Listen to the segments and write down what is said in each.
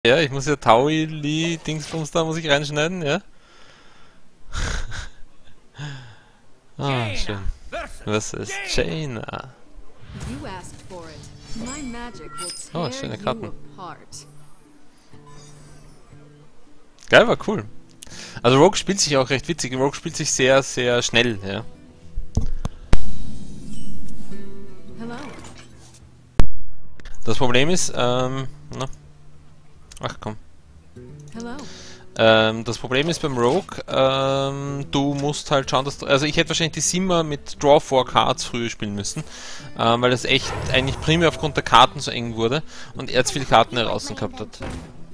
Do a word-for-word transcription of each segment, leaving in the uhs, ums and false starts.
Ja, ich muss ja Taui, Lee, Dingsbums da muss ich reinschneiden, ja? Ah, schön. Was ist Jaina? You asked for it. My magic will Oh, tear schöne you Karten. apart. Geil, war cool. Also Rogue spielt sich auch recht witzig. Rogue spielt sich sehr, sehr schnell, ja. Hello. Das Problem ist, ähm, na, ach komm. Hello. Ähm, das Problem ist beim Rogue, ähm, du musst halt schauen, dass du, also ich hätte wahrscheinlich die Simmer mit Draw four Cards früher spielen müssen, ähm, weil das echt eigentlich primär aufgrund der Karten so eng wurde und er zu viele Karten heraus gehabt hat.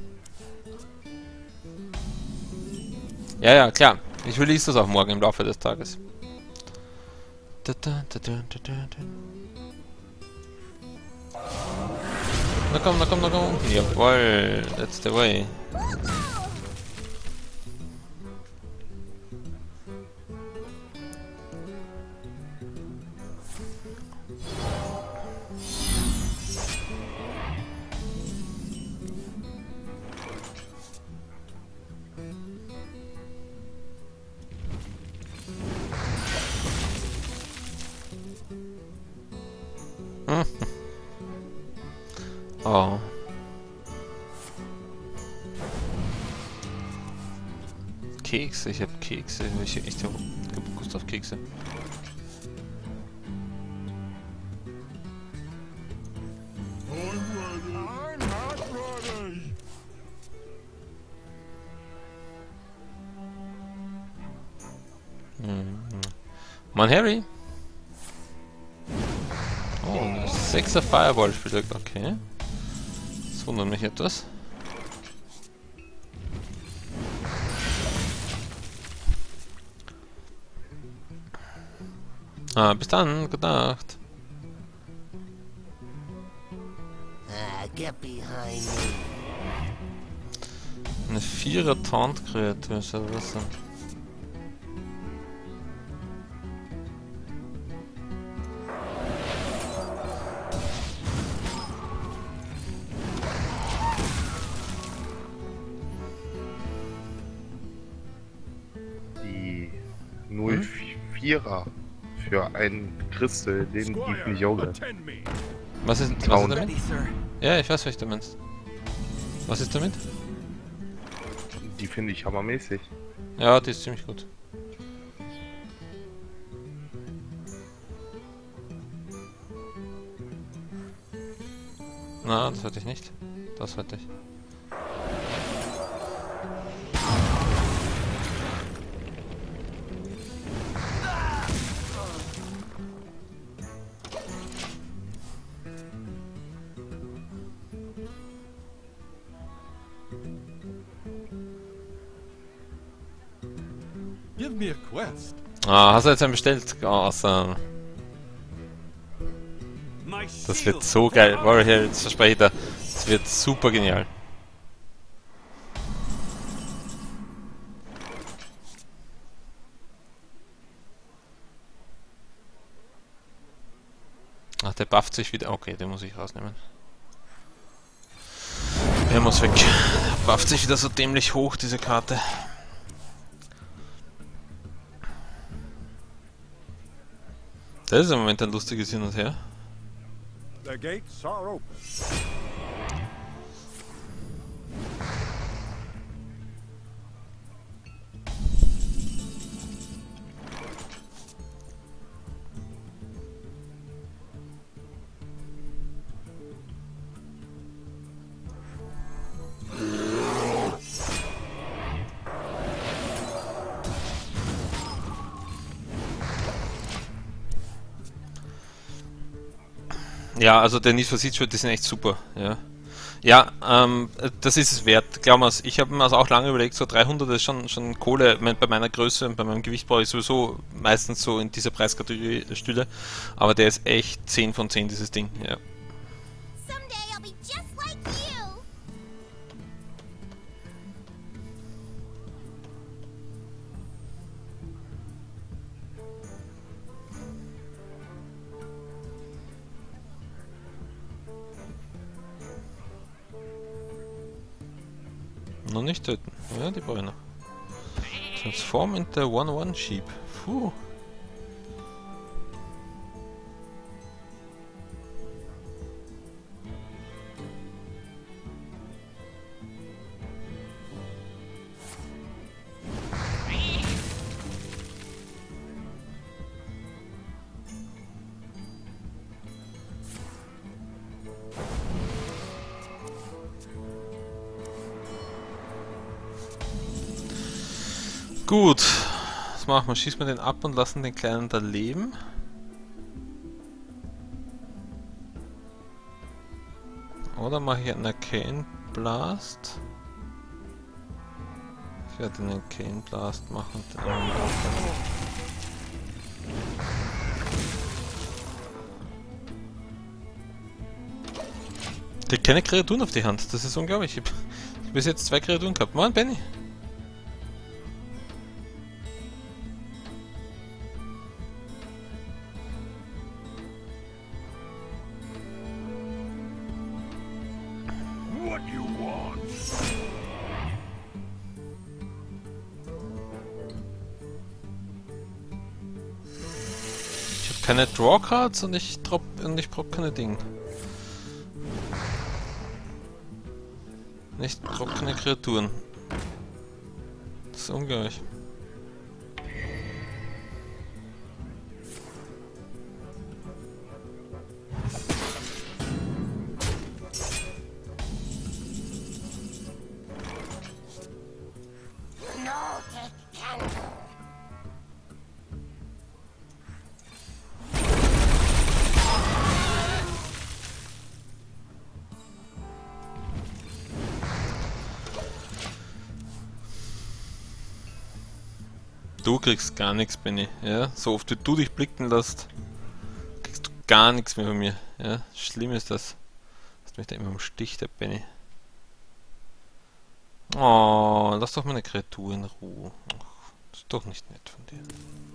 Ja, ja, klar. Ich release das auch morgen im Laufe des Tages. Da, da, da, da, da, da. Na komm, na komm, na komm. Jawohl, that's the way. Hm. Oh. Kekse, ich hab Kekse. Ich, ich hab Lust auf Kekse. Hm. Mann, Harry. Oh, sechser Fireball spielt er. Okay. Das wundert mich etwas. Ah, bis dann. Gute Nacht. Ah, get behind me. Eine vierer Taunt-Kreatur, was soll das sein? Die Hm? null vierer für einen Crystal, den Deep Yoga. Was ist, was ist Taunt. damit? Ja, ich weiß, was du meinst. Was ist damit? Die finde ich hammermäßig. Ja, die ist ziemlich gut. Na, das wollte ich nicht. Das wollte ich. Give me a quest. Ah, hast du jetzt einen bestellt? Awesome. My Das wird shield. so geil. Warrior, jetzt verspreche ich dir. Das wird super genial. Ach, der bufft sich wieder. Okay, den muss ich rausnehmen. Der muss weg. Der bufft sich wieder so dämlich hoch, diese Karte. Das ist im Moment ein lustiges Hin und Her. The gates are open. Ja, also der Need for Speed Shot, die sind echt super, ja. Ja, ähm, das ist es wert. Glaub mir's, ich habe mir also auch lange überlegt, so dreihundert ist schon, schon Kohle. Mein- Bei meiner Größe und bei meinem Gewicht brauche ich sowieso meistens so in dieser Preiskategorie Stühle. Aber der ist echt zehn von zehn, dieses Ding, ja. Someday I'll be just like you. Noch nicht töten. Ja, die brauche ich noch. Transform into one one sheep. Puh. Gut, was machen wir? Schießen wir den ab und lassen den Kleinen da leben. Oder mache ich einen Arcane Blast? Ich werde einen Arcane Blast machen und den anderen abfangen. Der hat keine Kreaturen auf die Hand, das ist unglaublich. Ich habe hab bis jetzt zwei Kreaturen gehabt. Moin, Benny! What you want? Ich habe keine Draw Cards und ich drop und ich brauche keine Dinge. Nicht brauche keine Kreaturen. Das ist unglaublich. Du kriegst gar nichts, Benny. Ja? So oft wie du dich blicken lässt, kriegst du gar nichts mehr von mir. Ja? Schlimm ist das. Hast mich da immer im Stich, der Benny. Oh, lass doch meine Kreatur in Ruhe. Ach, das ist doch nicht nett von dir.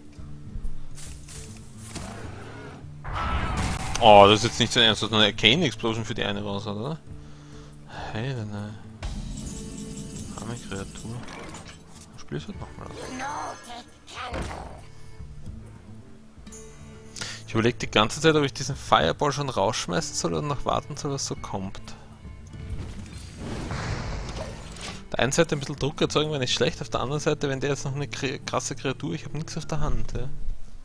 Oh, das ist jetzt nicht so ernst. Das ist eine Arcane Explosion für die eine raus, oder? Hey, nein. Arme Kreatur. Spielst du nochmal aus? Ich überlege die ganze Zeit, ob ich diesen Fireball schon rausschmeißen soll oder noch warten soll, was so kommt. Auf der einen Seite ein bisschen Druck erzeugen wäre nicht schlecht, auf der anderen Seite, wenn der jetzt noch eine krasse Kreatur, ich habe nichts auf der Hand. Ja.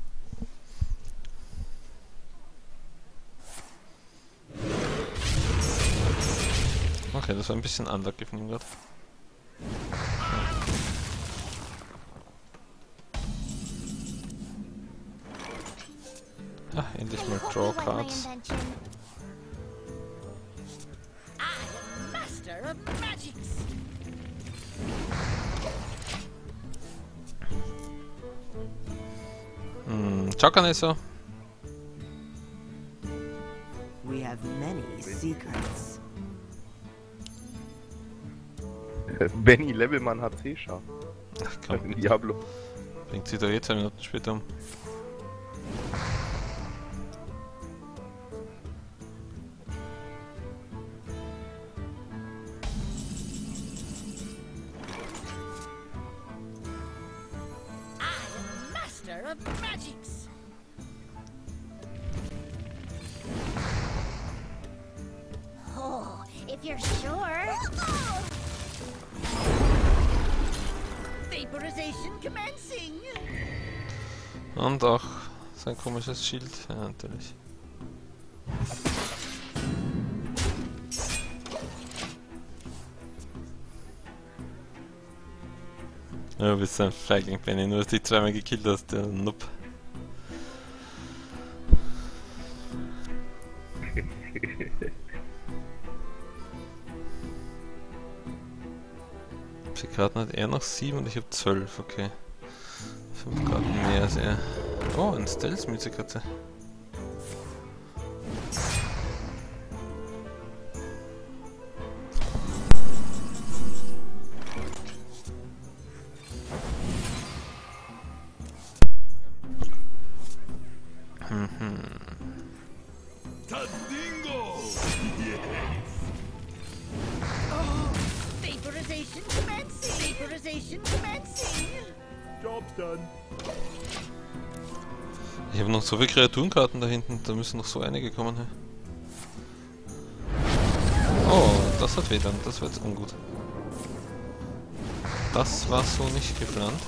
Okay, das war ein bisschen unlucky von ihm gerade. Ah, endlich mal Draw Cards. Hm, Chocanesso. We have many secrets. Benny Levelmann hat C-Sharp. Ach komm, In Diablo. bringt sie doch jetzt zwei Minuten später um. Oh, if you're sure. Vaporization commencing. Und auch sein komisches Schild, ja natürlich. Ja, du bist ein Feigling, Benny, nur dass du dich zweimal gekillt hast, der Noob. Die Karten hat er noch sieben und ich habe zwölf, okay. fünf Karten mehr als er. Oh, ein Stealth-Music hat sie. Mhm. Tadingo! Yes! Vaporization Vaporization commencing. Vaporization commencing. Job's done. Ich habe noch so viele Kreaturenkarten da hinten, da müssen noch so einige kommen. Hey. Oh, das hat weh dann, das war jetzt ungut. Das war so nicht geplant.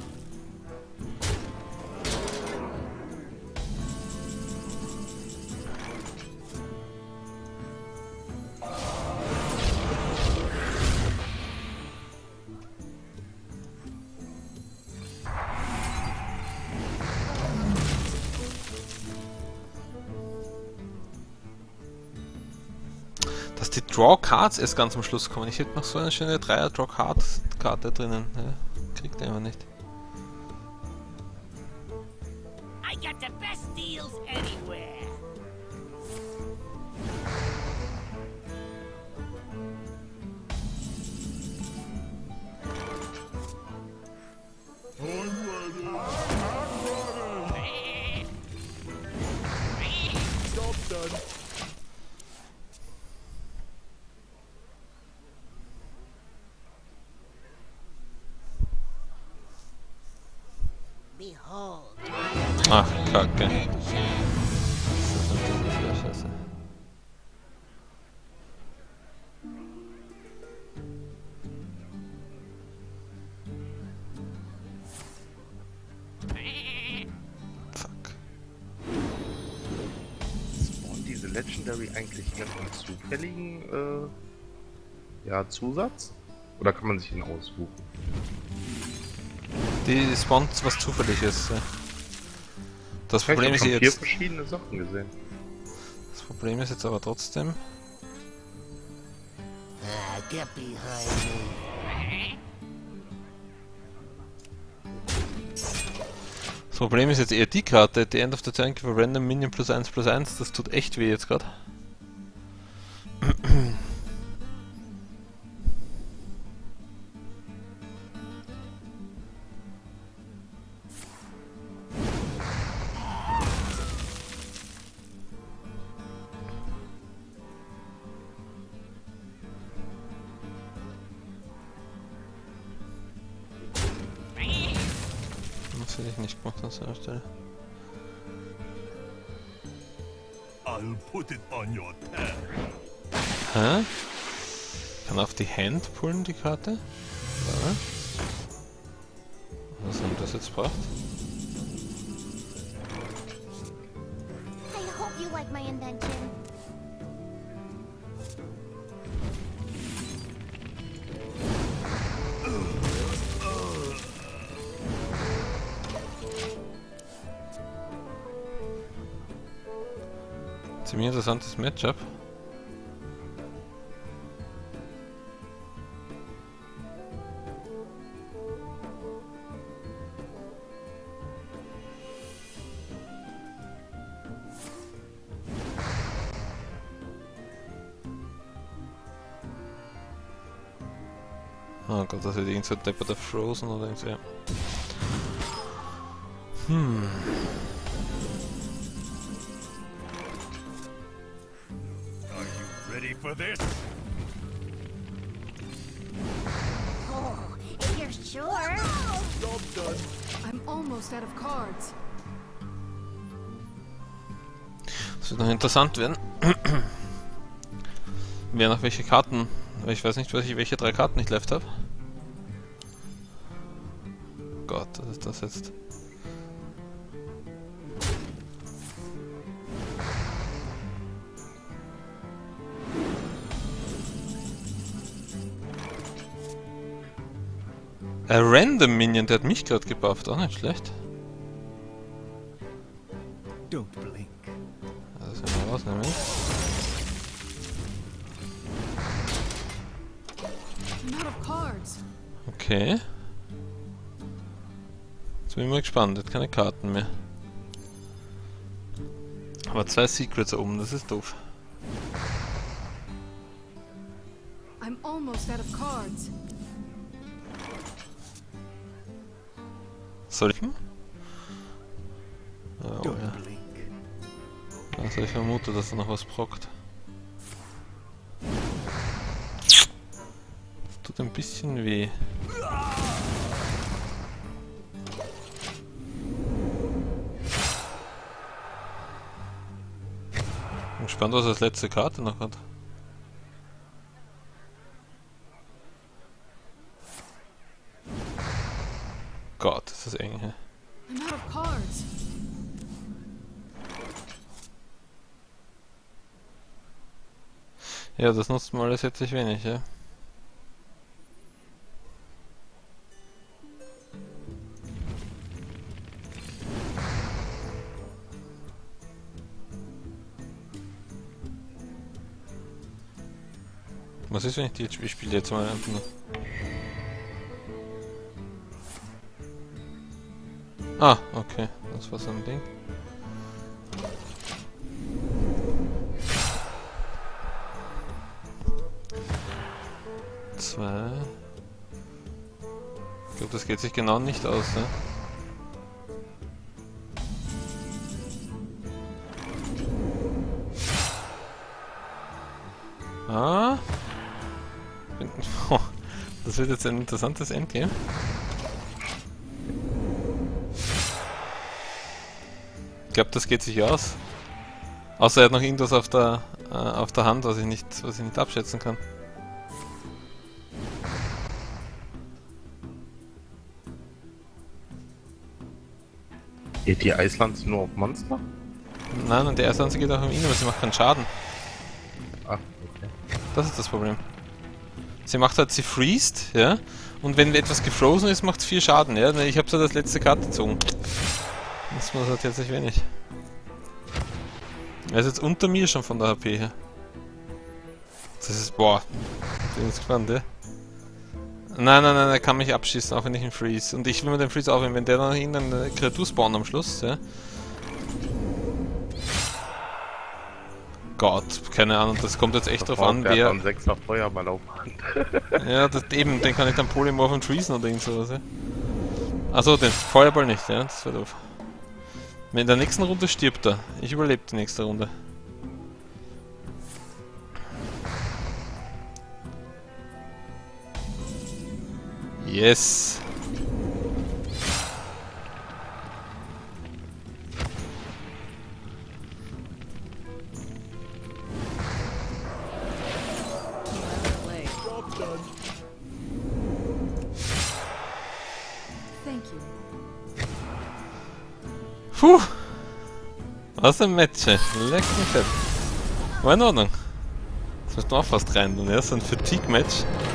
Dass die Draw Cards erst ganz am Schluss kommen. Ich hätte noch so eine schöne Dreier Draw Cards Karte drinnen. Ja, kriegt er aber nicht. I got the best deals anywhere. Job's done. Behold. Ach, Kacke. Scheiße. Fuck. Spawnt diese Legendary eigentlich mit einem zufälligen äh, ja, Zusatz? Oder kann man sich ihn aussuchen? Die spawnt was Zufälliges. Ja. Das Ich habe Problem ist schon vier jetzt. verschiedene Sachen gesehen. Das Problem ist jetzt aber trotzdem. Ah, get behind me. Das Problem ist jetzt eher die Karte, the end of the turn give a random minion plus eins plus eins, das tut echt weh jetzt gerade. Das hätte ich nicht gemacht an seiner Stelle. I'll put it on your tab. Hä? Kann auf die Hand pullen die Karte? Ja. Was haben das jetzt gebracht? I hope you like my invention. Ziemlich interessantes Matchup. Oh Gott, das wird irgend so ein Depper der Frozen oder irgend so, ja. Hm. Are you ready for this? Oh, if you're sure. Job's done. I'm almost out of cards. Das wird noch interessant werden. Wer noch welche Karten. Ich weiß nicht, was ich welche drei Karten ich left habe. Gott, was ist das jetzt? Ein Random Minion, der hat mich gerade gebufft, auch nicht schlecht. Don't blink. Das werden wir rausnehmen. I'm out of cards. Okay. Jetzt bin ich mal gespannt, hat keine Karten mehr. Aber zwei Secrets oben, das ist doof. I'm almost out of cards. Soll ich? Oh, Don't ja. blink. Also ich vermute, dass er noch was brockt. Das tut tut ein bisschen weh. Bin gespannt, was das letzte Karte noch hat. Gott, ist das eng hier. I'm out of cards. Ja, das nutzt man alles jetzt wenig, ja. Was ist, wenn ich die jetzt spiele? Ich spiele jetzt mal einfach nur. Ah, okay. Das war so ein Ding. Zwei. Ich glaube, das geht sich genau nicht aus, ne? Ah. Bin, oh, das wird jetzt ein interessantes Endgame. Ich glaube, das geht sich aus. Außer er hat noch irgendwas auf der äh, auf der Hand, was ich nicht, was ich nicht abschätzen kann. Geht die Eislands nur auf Monster? Nein, und der erste geht auch um ihn, aber sie macht keinen Schaden. Ach, okay. Das ist das Problem. Sie macht halt, sie freest, ja, und wenn etwas gefrozen ist, macht es vier Schaden, ja. Ich habe so das letzte Karte gezogen. Das war halt jetzt nicht wenig. Er ist jetzt unter mir schon von der H P her. Das ist, boah, bin jetzt gespannt, ja. Nein, nein, nein, er kann mich abschießen, auch wenn ich ihn freeze. Und ich will mir den Freeze aufnehmen, wenn der dann irgendeine Kreatur spawnt am Schluss, ja. Gott, keine Ahnung, das kommt jetzt echt drauf an, Der wer... hat einen sechser Feuerball auf Hand. Ja, das, eben, den kann ich dann Polymorph und Treason oder irgend sowas, ja. Achso, den Feuerball nicht, ja, das wäre doof. In der nächsten Runde stirbt er. Ich überlebe die nächste Runde. Yes! Play. Thank you. Puh! Was ein Match, ey. Leck mich fett. War in Ordnung. Das müssen wir auch fast rein tun, ja? So ein Fatigue-Match.